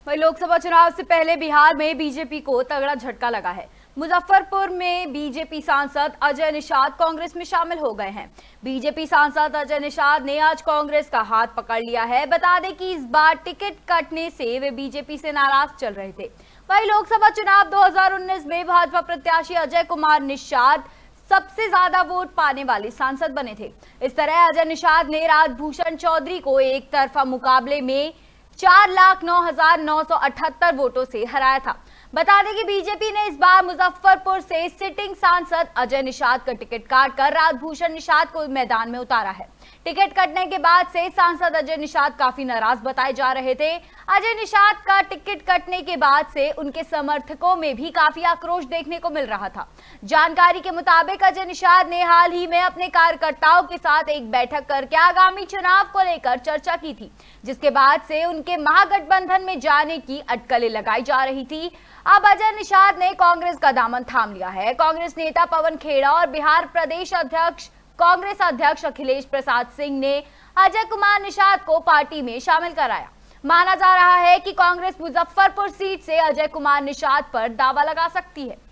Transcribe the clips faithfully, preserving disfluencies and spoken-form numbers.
वहीं लोकसभा चुनाव से पहले बिहार में बीजेपी को तगड़ा झटका लगा है। मुजफ्फरपुर में बीजेपी सांसद अजय निषाद कांग्रेस में शामिल हो गए हैं। बीजेपी सांसद अजय निषाद ने आज कांग्रेस का हाथ पकड़ लिया है। बता दें कि इस बार टिकट कटने से वे बीजेपी से नाराज चल रहे थे। वहीं लोकसभा चुनाव दो हज़ार उन्नीस में भाजपा प्रत्याशी अजय कुमार निषाद सबसे ज्यादा वोट पाने वाले सांसद बने थे। इस तरह अजय निषाद ने राजभूषण चौधरी को एक तरफा मुकाबले में चार लाख नौ हजार नौ सौ अठहत्तर वोटों से हराया था। बता दें कि बीजेपी ने इस बार मुजफ्फरपुर से सिटिंग सांसद अजय निषाद का टिकट काटकर राजभूषण निषाद को मैदान में उतारा है। टिकट कटने के बाद से सांसद अजय निषाद काफी नाराज बताए जा रहे थे। अजय निषाद का टिकट कटने के बाद से उनके समर्थकों में भी काफी आक्रोश देखने को मिल रहा था। जानकारी के मुताबिक अजय निषाद ने हाल ही में अपने कार्यकर्ताओं के साथ एक बैठक करके आगामी चुनाव को लेकर चर्चा की थी, जिसके बाद से उनके महागठबंधन में जाने की अटकलें लगाई जा रही थी। अब अजय निषाद ने कांग्रेस का दामन थाम लिया है। कांग्रेस नेता पवन खेड़ा और बिहार प्रदेश अध्यक्ष कांग्रेस अध्यक्ष अखिलेश प्रसाद सिंह ने अजय कुमार निषाद को पार्टी में शामिल कराया। माना जा रहा है कि कांग्रेस मुजफ्फरपुर सीट से अजय कुमार निषाद पर दावा लगा सकती है।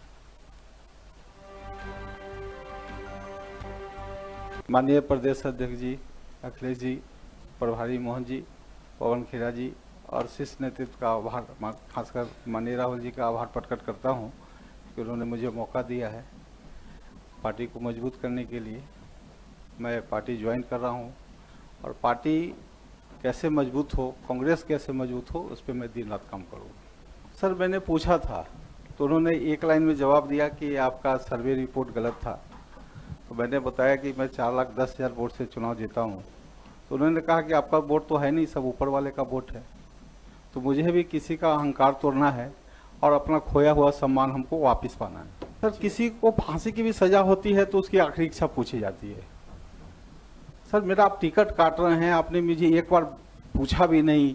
माननीय प्रदेश अध्यक्ष जी अखिलेश जी, प्रभारी मोहन जी, पवन खेड़ा जी और शीर्ष नेतृत्व का आभार, खासकर माननीय राहुल जी का आभार प्रकट करता हूं कि उन्होंने मुझे मौका दिया है पार्टी को मजबूत करने के लिए। मैं पार्टी ज्वाइन कर रहा हूं और पार्टी कैसे मजबूत हो, कांग्रेस कैसे मजबूत हो, उस पर मैं दिन रात काम करूँगा। सर, मैंने पूछा था तो उन्होंने एक लाइन में जवाब दिया कि आपका सर्वे रिपोर्ट गलत था। तो मैंने बताया कि मैं चार लाख दस हज़ार वोट से चुनाव जीता हूँ। तो उन्होंने कहा कि आपका वोट तो है नहीं, सब ऊपर वाले का वोट है। तो मुझे भी किसी का अहंकार तोड़ना है और अपना खोया हुआ सम्मान हमको वापस पाना है। सर, किसी को फांसी की भी सजा होती है तो उसकी आखिरी इच्छा पूछी जाती है। सर, मेरा आप टिकट काट रहे हैं, आपने मुझे एक बार पूछा भी नहीं,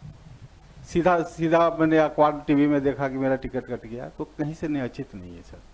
सीधा सीधा मैंने अखबार टीवी में देखा कि मेरा टिकट कट गया, तो कहीं से नहीं, उचित नहीं है सर।